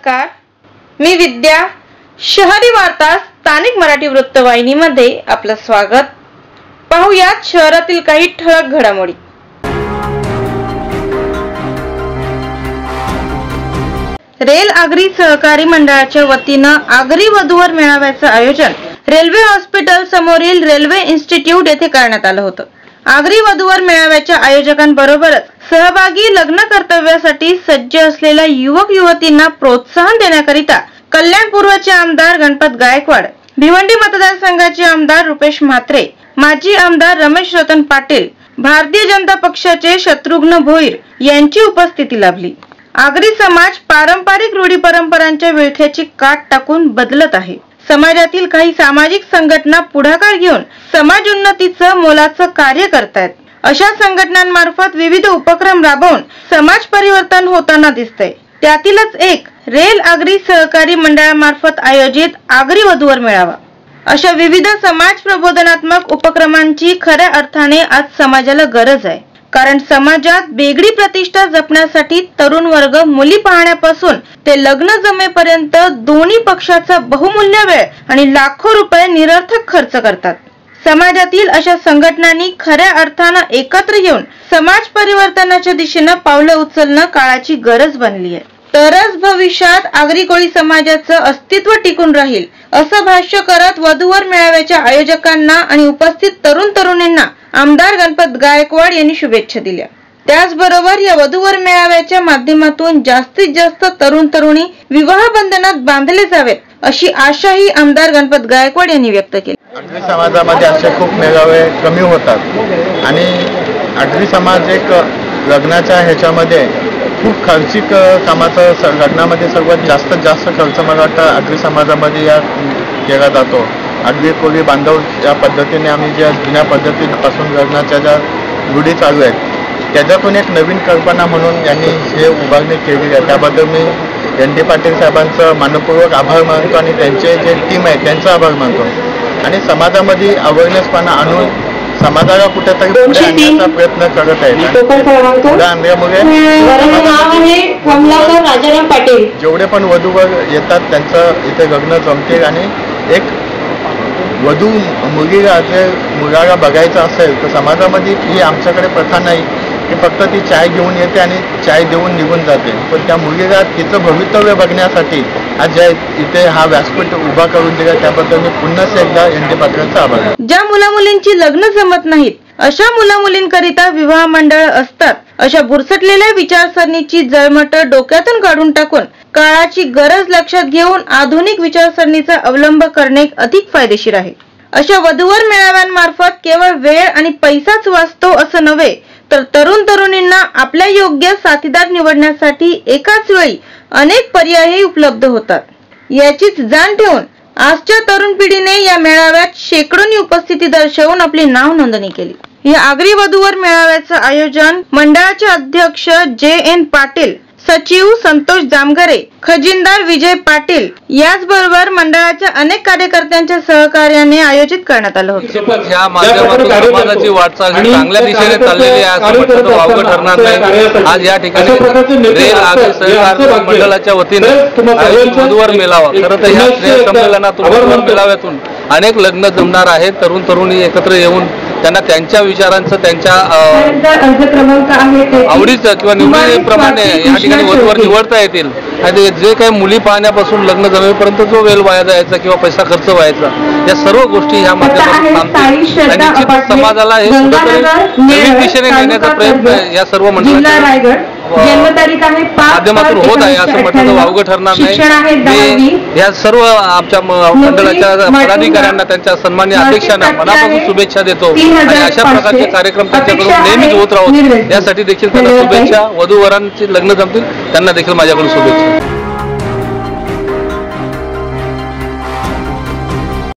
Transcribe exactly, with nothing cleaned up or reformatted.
नमस्कार, मी विद्या. शहरी वार्ता स्थानिक मराठी वृत्तवाहिनीमध्ये आपलं स्वागत. पाहूयात शहरातील काही ठळक घडामोडी. रेल आगरी सहकारी मंडळाच्या वतीनं आगरी वधूवर मेळाव्याचं आयोजन रेल्वे हॉस्पिटल समोरील रेल्वे इन्स्टिट्यूट येथे करण्यात आलं होतं. आगरी वधूवर मेळाव्याच्या आयोजकांबरोबरच सहभागी लग्न कर्तव्यासाठी सज्ज असलेल्या युवक युवतींना प्रोत्साहन देण्याकरिता कल्याण पूर्वचे आमदार गणपत गायकवाड, भिवंडी मतदारसंघाचे आमदार रुपेश म्हात्रे, माजी आमदार रमेश रतन पाटील, भारतीय जनता पक्षाचे शत्रुघ्न भोईर यांची उपस्थिती लाभली. आगरी समाज पारंपरिक रूढी परंपरांच्या विळख्याची काट टाकून बदलत आहे. समाजातील काही सामाजिक संघटना पुढाकार घेऊन समाज उन्नतीचं मोलाचं कार्य करतायत. अशा संघटनांमार्फत विविध उपक्रम राबवून समाज परिवर्तन होताना दिसतंय. त्यातीलच एक रेल आगरी सहकारी मंडळामार्फत आयोजित आगरी वधूवर मेळावा. अशा विविध समाज प्रबोधनात्मक उपक्रमांची खऱ्या अर्थाने आज समाजाला गरज आहे. कारण समाजात वेगळी प्रतिष्ठा जपण्यासाठी तरुण वर्ग मुली पाहण्यापासून ते लग्न जमेपर्यंत दोन्ही पक्षाचा बहुमूल्य वेळ आणि लाखो रुपये निरर्थक खर्च करतात. समाजातील अशा संघटनांनी खऱ्या अर्थानं एकत्र येऊन समाज परिवर्तनाच्या दिशेनं पावलं उचलणं काळाची गरज बनली आहे. तरच भविष्यात आगरी कोळी समाजाचं अस्तित्व टिकून राहील, असं भाष्य करत वधूवर मेळाव्याच्या आयोजकांना आणि उपस्थित तरुण तरुणींना आमदार गणपत गायकवाड यांनी शुभेच्छा दिल्या. त्याचबरोबर या वधूवर मेळाव्याच्या माध्यमातून जास्तीत जास्त तरुण तरुणी विवाह बंधनात बांधले जावेत, अशी आशाही आमदार गणपत गायकवाड यांनी व्यक्त केली. आगरी समाजामध्ये असे खूप मेळावे कमी होतात आणि आगरी समाज एक लग्नाच्या ह्याच्यामध्ये खूप खर्चिक कामाचं लग्नामध्ये सर्वात जास्तीत जास्त खर्च मला वाटतं आगरी समाजामध्ये या केला जातो. आगरी कोळी बांधव या पद्धतीने आम्ही ज्या जुन्या पद्धतीपासून लग्नाच्या ज्या रूढी चालू आहेत त्याच्यातून एक नवीन कल्पना म्हणून यांनी हे उभारणी केली आहे. त्याबद्दल मी एन डी पाटील साहेबांचं मनपूर्वक आभार मानतो आणि त्यांचे जे टीम आहे त्यांचा आभार मानतो. आणि समाजामध्ये अवेअरनेसपणा आणून समाजाला कुठेतरी पुढे आणण्याचा प्रयत्न करत आहेत. पुढे आणल्यामुळे जेवढे पण वधूवर येतात त्यांचं इथे लग्न जमतील आणि एक वधू मुलीला जर मुलाला बघायचं असेल तर समाजामध्ये ही आमच्याकडे प्रथा नाही की फक्त ती चाय घेऊन येते आणि चाय देऊन निघून जाते. पण त्या मुलीला तिचं भवितव्य बघण्यासाठी आज ज्या इथे हा व्यासपीठ उभा करून दिला त्याबद्दल मी पुन्हा एकदा एन डी पाटलांचा आभार. ज्या मुला मुलींची लग्न जमत नाहीत अशा मुला मुलींकरिता विवाह मंडळ असतात. अशा बुरसटलेल्या विचारसरणीची जळमट डोक्यातून काढून टाकून काळाची गरज लक्षात घेऊन आधुनिक विचारसरणीचा अवलंब करणे अधिक फायदेशीर आहे. अशा वधूवर मेळाव्यांमार्फत केवळ वेळ आणि पैसाच वाचतो असं नव्हे तर तरुण तरुणींना आपल्या योग्य साथीदार निवडण्यासाठी एकाच वेळी अनेक पर्यायही उपलब्ध होतात. याचीच जाण ठेवून आजच्या तरुण पिढीने या मेळाव्यात शेकडोंनी उपस्थिती दर्शवून आपली नाव नोंदणी केली. या आगरी वधूवर मेळाव्याचं आयोजन मंडळाचे अध्यक्ष जे एन पाटील, सचिव संतोष जामगरे, खजिनदार विजय पाटील याचबरोबर मंडळाच्या अनेक कार्यकर्त्यांच्या सहकार्याने आयोजित करण्यात आलं होतं. या माध्यमातून समाजाची वाटचाल चांगल्या दिशेने चाललेली आहे असं म्हटलं तर वावगं ठरणार नाही. आज या ठिकाणी रेल आगरी सहकार मंडळाच्या वतीने वधूवर मेळावा. खरं तर ह्या स्नेह संमेलनातून वधूवर मेळाव्यातून अनेक लग्न जमणार आहेत. तरुण तरुणी एकत्र येऊन त्यांना त्यांच्या विचारांचं त्यांच्या आवडीचं किंवा निवडीप्रमाणे या ठिकाणी वधूवर निवडता येतील. आणि जे काही मुली पाहण्यापासून लग्न जमेपर्यंत जो वेळ वाया जायचा किंवा पैसा खर्च व्हायचा या सर्व गोष्टी ह्या माध्यमातून थांबतील आणि निश्चितच समाजाला हे नवीन दिशेने नेण्याचा प्रयत्न या सर्व मंडळाच्या माध्यमातून होत आहे असं म्हटलं तर वावगं ठरणार नाही. मी या सर्व आमच्या मंडळाच्या पदाधिकाऱ्यांना त्यांच्या सन्माननीय अध्यक्षांना मनापासून शुभेच्छा देतो आणि अशा प्रकारचे कार्यक्रम त्यांच्याकडून नेहमीच होत राहून यासाठी देखील त्यांना शुभेच्छा. वधूवरांची लग्न जमतील त्यांना देखील माझ्याकडून शुभेच्छा.